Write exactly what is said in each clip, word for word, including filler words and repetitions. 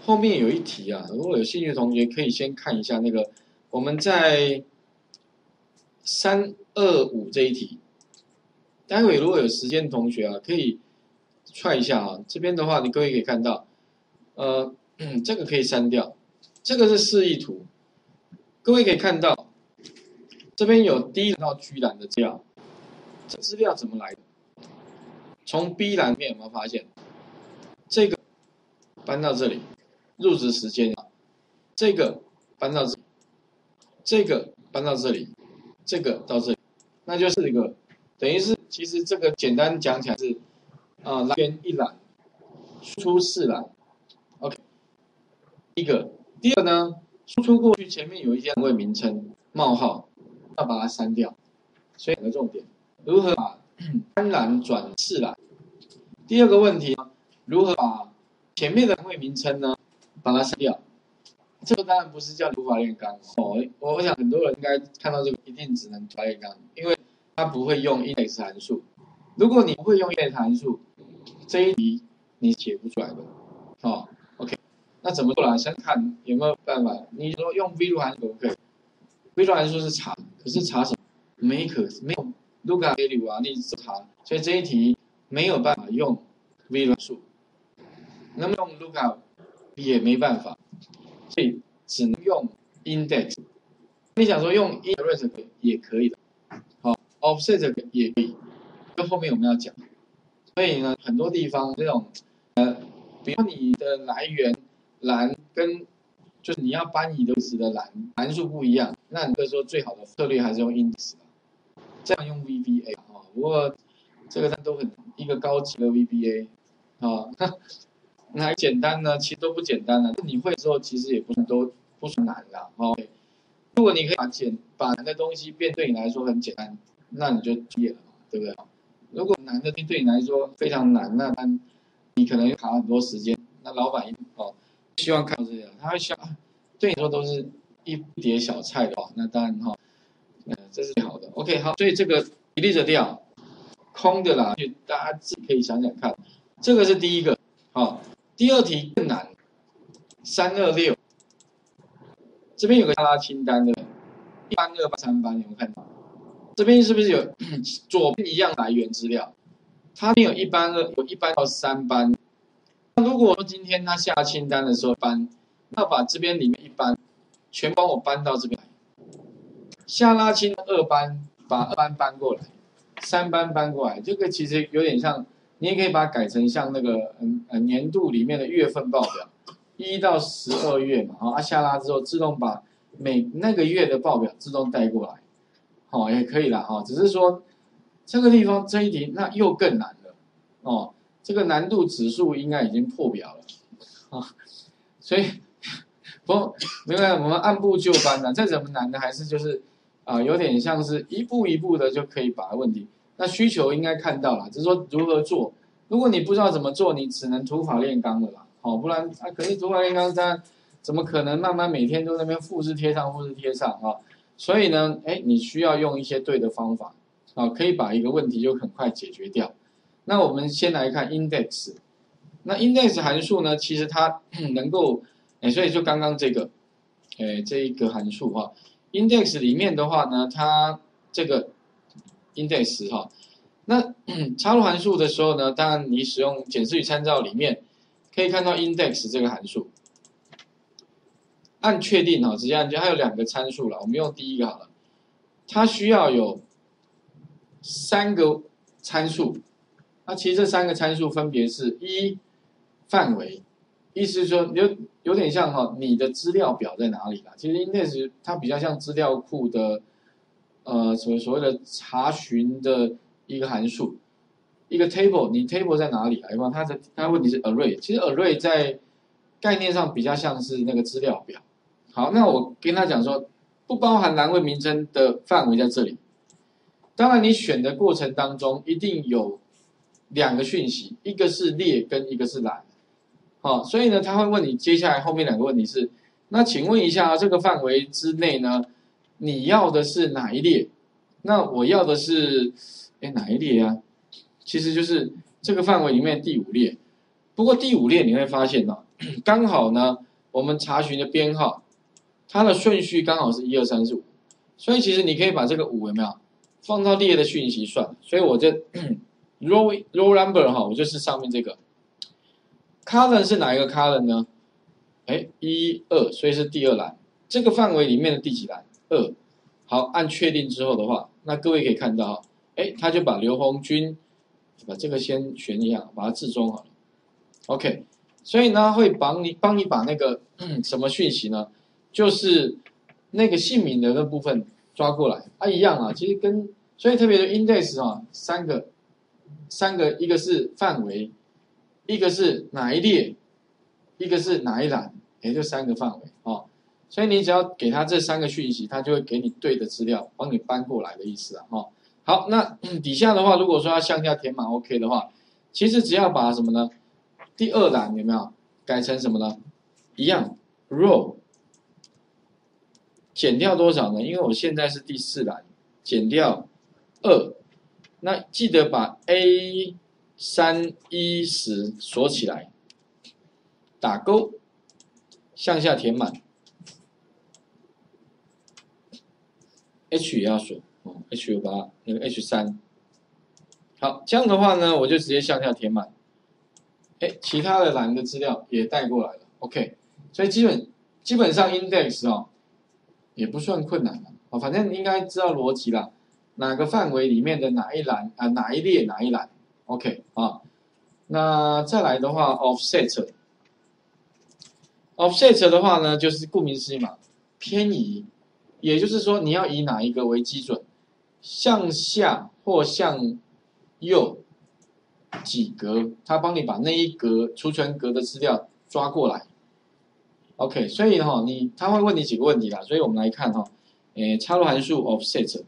后面有一题啊，如果有兴趣的同学可以先看一下那个我们在三二五这一题。待会如果有时间的同学啊，可以踹一下啊。这边的话，你各位可以看到，呃，嗯，这个可以删掉，这个是示意图。各位可以看到，这边有 D 栏到 G 栏的资料，这资料怎么来的？从 B 栏面有没有发现？这个搬到这里，入职时间，这个搬到这里，这个搬到这里，这个到这里，那就是一个，等于是其实这个简单讲起来是，啊、呃，来源一栏，输出四栏 ，OK， 第一个，第二个呢，输出过去前面有一些栏位名称冒号，要把它删掉，所以两个重点，如何把单栏转四栏？第二个问题，如何把前面的栏位名称呢，把它删掉？这个当然不是叫土法炼钢哦，我我想很多人应该看到这个，一定只能土法炼钢，因为它不会用 index 函数。如果你不会用 index 函数，这一题你写不出来的。哦 ，OK， 那怎么做啦？先看有没有办法。你说用 VLOOK 函数可不可以 ？VLOOK 函数是查，可是查什么？没可没有 lookup value 啊，你查，所以这一题没有办法用 VLOOK 函数。那么用 lookup 也没办法。所以只能用 index。你想说用 iterate 也可以的，好 ，offset 也可以，就后面我们要讲。所以呢，很多地方这种呃，比如你的来源栏跟就是你要搬移的位置的栏函数不一样，那你可以说最好的策略还是用 index 这样用 V B A 啊。不过这个都很一个高级的 V B A 啊。那简单呢？其实都不简单了。你会之后，其实也不是都不是难啦。哦，如果你可以把简把难的东西变对你来说很简单，那你就毕业了嘛，对不对？如果难的对你来说非常难，那你可能要卡很多时间。那老板哦，希望看到这样，他会想，对你说都是一碟小菜的话，那当然哈，呃，这是最好的。OK， 好，所以这个比例着掉，空的啦，大家自己可以想想看。这个是第一个，好。第二题更难，三二六，这边有个下拉清单的，一班、二班、三班，有没有看到？这边是不是有左边一样来源资料？它没有一班、二，有一班到三班。那如果说今天他下清单的时候搬，那把这边里面一班全帮我搬到这边来，下拉清二班，把二班搬过来，三班搬过来，这个其实有点像。你也可以把它改成像那个嗯呃年度里面的月份报表，一到十二月嘛，好，啊下拉之后自动把每那个月的报表自动带过来，好、哦、也可以啦哈、哦，只是说这个地方这一题那又更难了哦，这个难度指数应该已经破表了啊、哦，所以不没关系，我们按部就班的，再怎么难的还是就是啊、呃、有点像是一步一步的就可以把问题。那需求应该看到了，只是说如何做。如果你不知道怎么做，你只能土法炼钢了啦。好、哦，不然啊，可是土法炼钢，它怎么可能慢慢每天都在那边复制贴上、复制贴上啊、哦？所以呢，哎，你需要用一些对的方法，啊、哦，可以把一个问题就很快解决掉。那我们先来看 index。那 index 函数呢，其实它能够，哎，所以就刚刚这个，哎，这一个函数哈 ，index 里面的话呢，它这个。index 哈，那插入函数的时候呢，当然你使用检视与参照里面可以看到 index 这个函数，按确定哈，直接按键，它有两个参数了，我们用第一个好了，它需要有三个参数，那其实这三个参数分别是一范围，意思是说有有点像哈，你的资料表在哪里啦？其实 index 它比较像资料库的。呃，所所谓的查询的一个函数，一个 table， 你 table 在哪里来嘛？它的它的问题是 array， 其实 array 在概念上比较像是那个资料表。好，那我跟他讲说，不包含栏位名称的范围在这里。当然，你选的过程当中一定有两个讯息，一个是列跟一个是栏。好，所以呢，他会问你接下来后面两个问题是，那请问一下这个范围之内呢？你要的是哪一列？那我要的是，哎，哪一列啊？其实就是这个范围里面第五列。不过第五列你会发现哦， 刚好呢，我们查询的编号，它的顺序刚好是一二三四五，所以其实你可以把这个五有没有放到列的讯息算，所以我就row row number 哈，我就是上面这个 column 是哪一个 column 呢？哎，一二，所以是第二栏，这个范围里面的第几栏？二。好，按确定之后的话，那各位可以看到，哎，他就把刘红军，把这个先选一下，把它置中好了。OK， 所以呢会帮你帮你把那个、嗯、什么讯息呢？就是那个姓名的那部分抓过来啊，一样啊，其实跟所以特别的 index 啊，三个三个，一个是范围，一个是哪一列，一个是哪一栏，也就三个范围哦。所以你只要给他这三个讯息，他就会给你对的资料，帮你搬过来的意思啊。哦，好，那、嗯、底下的话，如果说要向下填满 OK 的话，其实只要把什么呢？第二栏有没有改成什么呢？一样 row 减掉多少呢？因为我现在是第四栏，减掉二，那记得把 A 三一十锁起来，打勾，向下填满。H 也要锁哦 ，H 我把它那个 H 三，好，这样的话呢，我就直接向下填满。哎，其他的栏的资料也带过来了 ，OK， 所以基本基本上 index 哦也不算困难了啊，反正应该知道逻辑啦，哪个范围里面的哪一栏啊、呃、哪一列哪一栏 ，OK 啊，那再来的话 offset，offset offset 的话呢，就是顾名思义嘛，偏移。也就是说，你要以哪一个为基准，向下或向右几格，它帮你把那一格储存格的资料抓过来。OK， 所以哈、哦，你他会问你几个问题啦，所以我们来看哈、哦，诶，插入函数 offset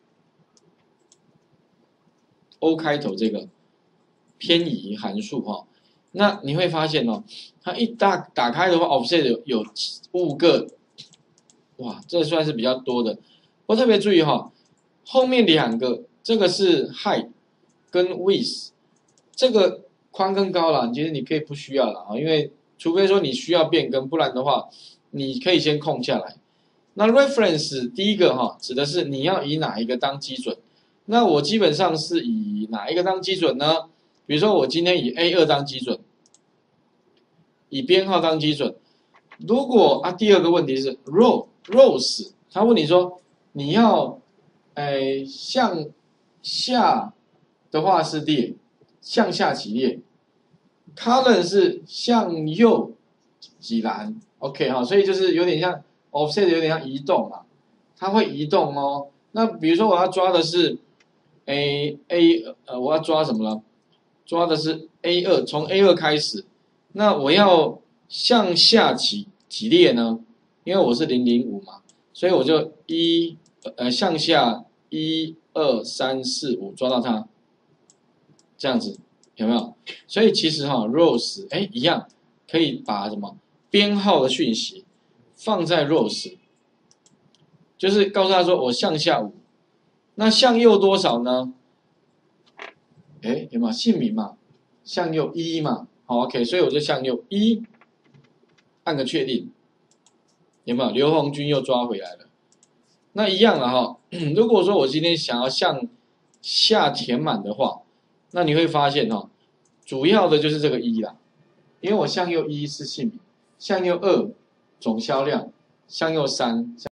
O 开头这个偏移函数哈、哦，那你会发现哦，它一打打开的话 ，offset 有有五个。哇，这算是比较多的，不过特别注意哈、哦，后面两个这个是 height 跟 width， 这个宽跟高啦，其实你可以不需要了啊，因为除非说你需要变更，不然的话你可以先空下来。那 reference 第一个哈、哦，指的是你要以哪一个当基准，那我基本上是以哪一个当基准呢？比如说我今天以 A 二当基准，以编号当基准，如果啊第二个问题是 row。rows， 他问你说你要，诶向下的话是列，向下几列 ，column 是向右几栏 ，OK 哈，所以就是有点像 offset 有点像移动嘛，它会移动哦。那比如说我要抓的是 A A 呃我要抓什么呢？抓的是 A 二，从 A 二开始，那我要向下几几列呢？因为我是零零五嘛，所以我就一呃向下一二三四五抓到它，这样子有没有？所以其实哈、哦、rows 哎一样可以把什么编号的讯息放在 rows， 就是告诉他说我向下五，那向右多少呢？哎有没有姓名嘛？向右一嘛，好 OK， 所以我就向右一，按个确定。有没有刘红军又抓回来了？那一样了哈。如果说我今天想要向下填满的话，那你会发现哈，主要的就是这个一啦，因为我向右一是姓名，向右二总销量，向右三。